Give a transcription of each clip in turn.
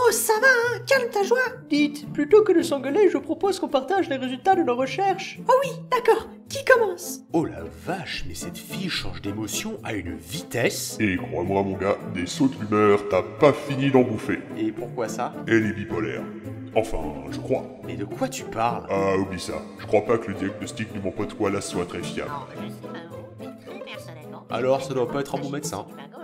Oh, ça va, hein, calme ta joie. Dites, plutôt que de s'engueuler, je propose qu'on partage les résultats de nos recherches. Oh oui, d'accord, qui commence? Oh la vache, mais cette fille change d'émotion à une vitesse. Et crois-moi mon gars, des sautes d'humeur, t'as pas fini d'en bouffer. Et pourquoi ça? Elle est bipolaire. Enfin, je crois. Mais de quoi tu parles? Ah, oublie ça. Je crois pas que le diagnostic de mon pote Wallace soit très fiable. Alors ça doit pas être un bon médecin.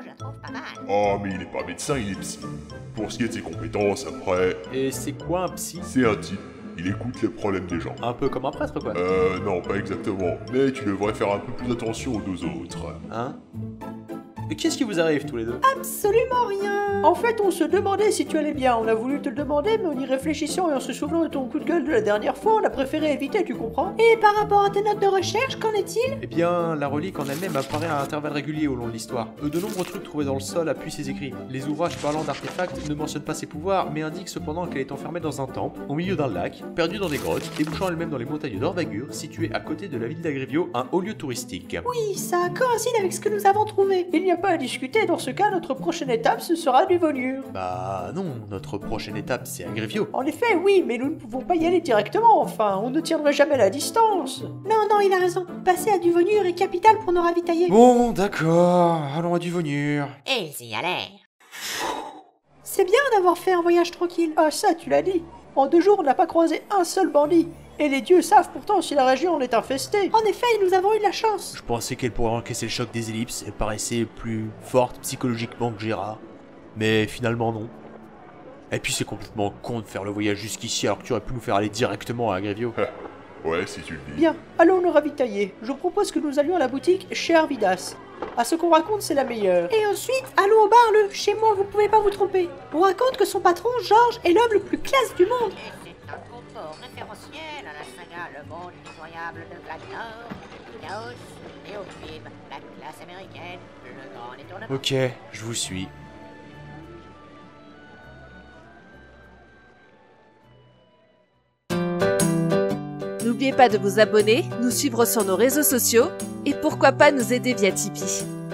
Oh, mais il est pas médecin, il est psy. Pour ce qui est de ses compétences, après, Et c'est quoi un psy? c'est un type. Il écoute les problèmes des gens. Un peu comme un prêtre quoi. Non, pas exactement. Mais tu devrais faire un peu plus attention aux deux autres. Hein? Et qu'est-ce qui vous arrive tous les deux? Absolument rien. En fait, on se demandait si tu allais bien. On a voulu te le demander, mais en y réfléchissant et en se souvenant de ton coup de gueule de la dernière fois, on a préféré éviter, tu comprends? Et par rapport à tes notes de recherche, qu'en est-il? Eh bien, la relique en elle-même apparaît à intervalles réguliers au long de l'histoire. De nombreux trucs trouvés dans le sol appuient ses écrits. Les ouvrages parlant d'artefacts ne mentionnent pas ses pouvoirs, mais indiquent cependant qu'elle est enfermée dans un temple, au milieu d'un lac, perdue dans des grottes, débouchant elle-même dans les montagnes d'Orvagur, situées à côté de la ville d'Agrivio, un haut lieu touristique. Oui, ça coïncide avec ce que nous avons trouvé. Il n'y a pas à discuter, dans ce cas, notre prochaine étape, ce sera du Vonur. Bah non, notre prochaine étape c'est Agrivio. En effet, oui, mais nous ne pouvons pas y aller directement, enfin, on ne tiendrait jamais la distance. Non, il a raison. Passer à Duvonur est capital pour nous ravitailler. Bon, d'accord, allons à Duvonur. Et ils y allèrent. C'est bien d'avoir fait un voyage tranquille. Ah ça, tu l'as dit. En 2 jours, on n'a pas croisé un seul bandit. Et les dieux savent pourtant si la région en est infestée. En effet, nous avons eu de la chance. Je pensais qu'elle pourrait encaisser le choc des ellipses, elle paraissait plus forte psychologiquement que Gérard. Mais finalement non. Et puis c'est complètement con de faire le voyage jusqu'ici alors que tu aurais pu nous faire aller directement à Agrivio. Ouais, si tu le dis. Bien, allons nous ravitailler. Je propose que nous allions à la boutique chez Arvidas. À ce qu'on raconte, c'est la meilleure. Et ensuite, allons au bar, le chez moi, vous pouvez pas vous tromper. On raconte que son patron, Georges, est l'homme le plus classe du monde. Et c'est un propos référentiel à la saga Le Monde Impitoyable de Blacknor, Chaos, Néophyme, la classe américaine, le grand détournement. Ok, je vous suis. N'oubliez pas de vous abonner, nous suivre sur nos réseaux sociaux et pourquoi pas nous aider via Tipeee.